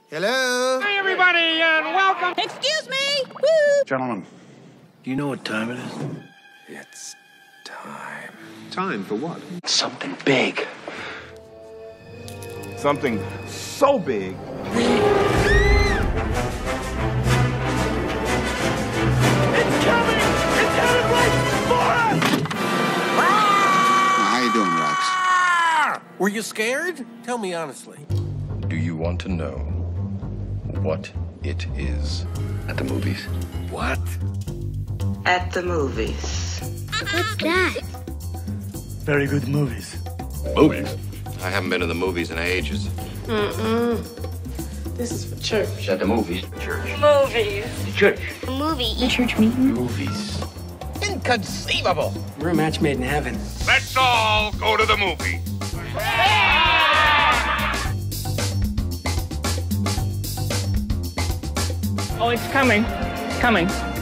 Hello? Hi, everybody, and welcome. Excuse me! Woo! Gentlemen, Do you know what time it is? it's time. Time for what? Something big. Something so big. It's coming! It's headed right for us! How you doing, Rex? Were you scared? Tell me honestly. Do you want to know what it is? At the movies. What? At the movies. What's that? Very good movies. Movies? I haven't been to the movies in ages. This is for church. At the movies. Church. Movies. Church. A movie. A church meeting. Movies. Inconceivable. We're a match made in heaven. Let's all go to the movie. Oh, it's coming. It's coming.